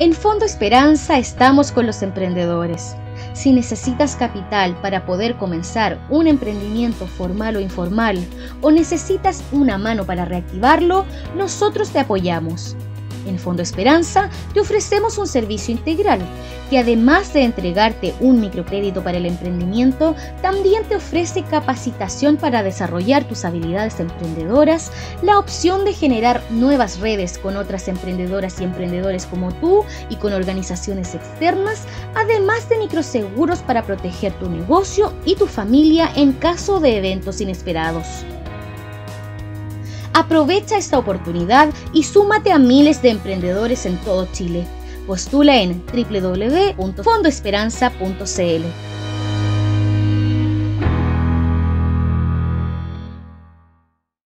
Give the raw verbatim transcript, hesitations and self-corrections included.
En Fondo Esperanza estamos con los emprendedores. Si necesitas capital para poder comenzar un emprendimiento formal o informal, o necesitas una mano para reactivarlo, nosotros te apoyamos. En Fondo Esperanza te ofrecemos un servicio integral que, además de entregarte un microcrédito para el emprendimiento, también te ofrece capacitación para desarrollar tus habilidades emprendedoras, la opción de generar nuevas redes con otras emprendedoras y emprendedores como tú y con organizaciones externas, además de microseguros para proteger tu negocio y tu familia en caso de eventos inesperados. Aprovecha esta oportunidad y súmate a miles de emprendedores en todo Chile. Postula en w w w punto fondo esperanza punto c l.